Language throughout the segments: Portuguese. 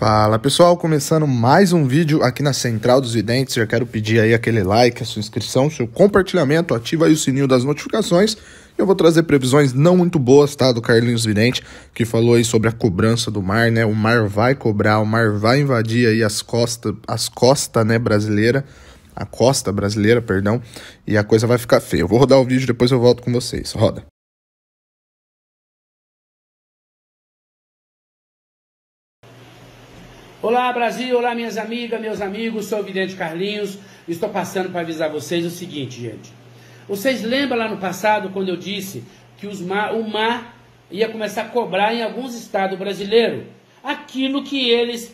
Fala pessoal, começando mais um vídeo aqui na Central dos Videntes. Já quero pedir aí aquele like, a sua inscrição, seu compartilhamento, ativa aí o sininho das notificações. Eu vou trazer previsões não muito boas, tá, do Carlinhos Vidente, que falou aí sobre a cobrança do mar, né? O mar vai cobrar, o mar vai invadir aí as costas, né, brasileira, a costa brasileira, perdão, e a coisa vai ficar feia. Eu vou rodar o vídeo, depois eu volto com vocês. Roda. Olá Brasil, olá minhas amigas, meus amigos, sou o Vidente Carlinhos. Estou passando para avisar vocês o seguinte, gente. Vocês lembram lá no passado quando eu disse que o mar ia começar a cobrar em alguns estados brasileiros aquilo que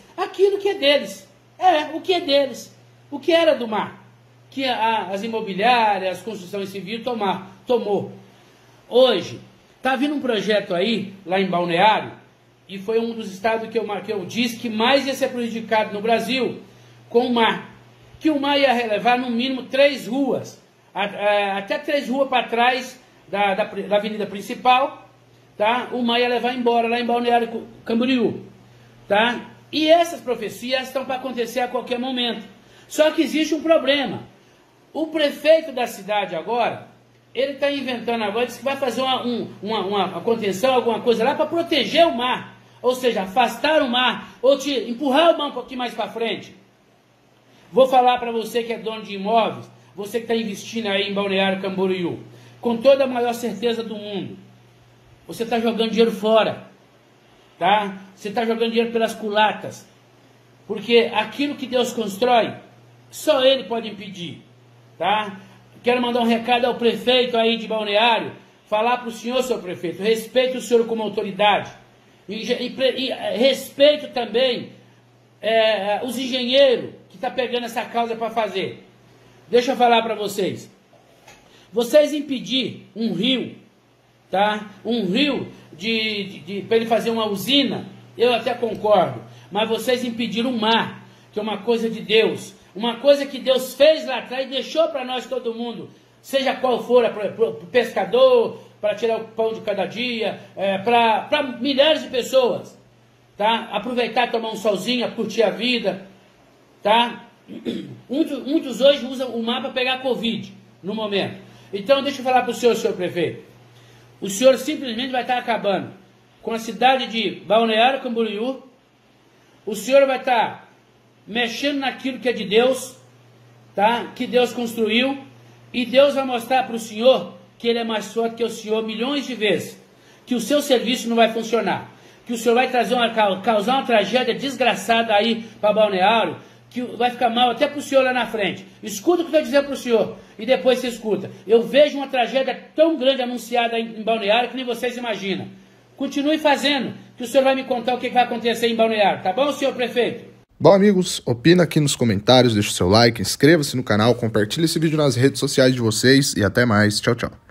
é deles. O que é deles. O que era do mar. Que as imobiliárias, as construções civis tomou. Hoje, está vindo um projeto aí, lá em Balneário, e foi um dos estados que eu disse que mais ia ser prejudicado no Brasil com o mar. Que o mar ia relevar no mínimo 3 ruas, até 3 ruas para trás da avenida principal, tá? O mar ia levar embora lá em Balneário Camboriú. Tá? E essas profecias estão para acontecer a qualquer momento. Só que existe um problema. O prefeito da cidade agora, ele está inventando agora, diz que vai fazer uma contenção, alguma coisa lá para proteger o mar. Ou seja, afastar o mar, ou empurrar o mar um pouquinho mais para frente. Vou falar para você que é dono de imóveis, você que está investindo aí em Balneário Camboriú, com toda a maior certeza do mundo, você está jogando dinheiro fora, tá? Você está jogando dinheiro pelas culatas, porque aquilo que Deus constrói, só Ele pode impedir, tá? Quero mandar um recado ao prefeito aí de Balneário, falar para o senhor, seu prefeito, respeite o senhor como autoridade, e respeito também os engenheiros que estão pegando essa causa para fazer. Deixa eu falar para vocês. Vocês impedir um rio, tá? Um rio para ele fazer uma usina, eu até concordo. Mas vocês impediram o mar, que é uma coisa de Deus. Uma coisa que Deus fez lá atrás e deixou para nós todo mundo. Seja qual for, para o pescador, para tirar o pão de cada dia, para milhares de pessoas. Tá? Aproveitar, tomar um solzinho, curtir a vida. Tá? Muitos hoje usam o mar para pegar Covid no momento. Então deixa eu falar para o senhor prefeito. O senhor simplesmente vai estar acabando com a cidade de Balneário Camboriú. O senhor vai estar mexendo naquilo que é de Deus, tá? Que Deus construiu. E Deus vai mostrar para o senhor que ele é mais forte que o senhor milhões de vezes. Que o seu serviço não vai funcionar. Que o senhor vai causar uma tragédia desgraçada aí para Balneário, que vai ficar mal até para o senhor lá na frente. Escuta o que eu estou dizendo para o senhor, e depois você escuta. Eu vejo uma tragédia tão grande anunciada em Balneário que nem vocês imaginam. Continue fazendo, que o senhor vai me contar o que vai acontecer em Balneário, tá bom, senhor prefeito? Bom, amigos, opina aqui nos comentários, deixa o seu like, inscreva-se no canal, compartilhe esse vídeo nas redes sociais de vocês e até mais. Tchau, tchau.